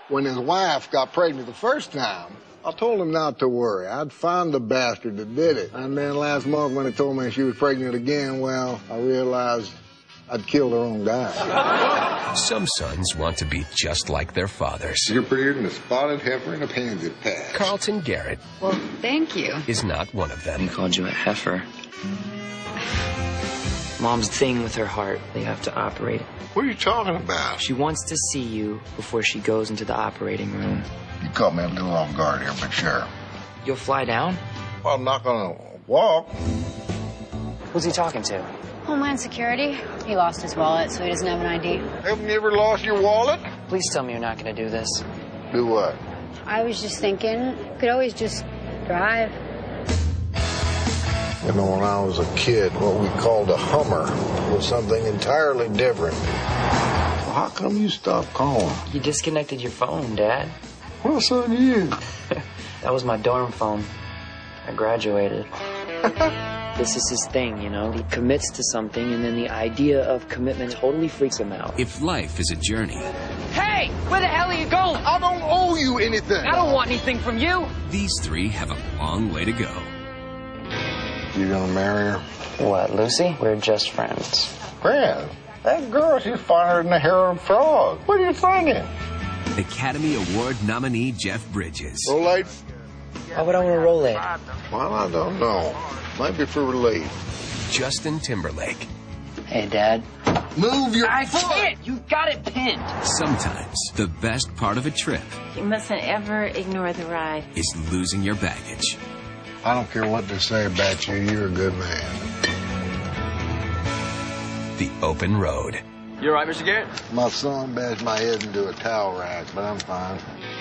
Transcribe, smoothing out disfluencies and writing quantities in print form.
When his wife got pregnant the first time, I told him not to worry. I'd find the bastard that did it. And then last month when he told me she was pregnant again, well, I realized I'd killed her own guy. Some sons want to be just like their fathers. You're prettier than a spotted heifer in a pansy patch. Carlton Garrett. Well, thank you. Is not one of them. He called you a heifer. Mom's thing with her heart, they have to operate. What are you talking about? She wants to see you before she goes into the operating room. You caught me a little off guard here, but sure. You'll fly down? Well, I'm not gonna walk. Who's he talking to? Homeland Security. He lost his wallet, so he doesn't have an ID. Haven't you ever lost your wallet? Please tell me you're not going to do this. Do what? I was just thinking, could always just drive. You know, when I was a kid, what we called a Hummer was something entirely different. Well, how come you stopped calling? You disconnected your phone, Dad. What's on you? That was my dorm phone. I graduated. This is his thing, you know? He commits to something, and then the idea of commitment totally freaks him out. If life is a journey... Hey! Where the hell are you going? I don't owe you anything. I don't want anything from you. These three have a long way to go. You gonna marry her? What, Lucy? We're just friends. Friends? That girl, she's finer than the hair of a frog. What are you thinking? Academy Award nominee Jeff Bridges. Roll late? Why would I want to roll it? Well, I don't know. Might be for relief. Justin Timberlake. Hey, Dad. Move your I foot! can't! You got it pinned! Sometimes the best part of a trip You mustn't ever ignore the ride. is losing your baggage. I don't care what they say about you. You're a good man. The Open Road. You all right, Mr. Garrett? My son bashed my head into a towel rack, but I'm fine.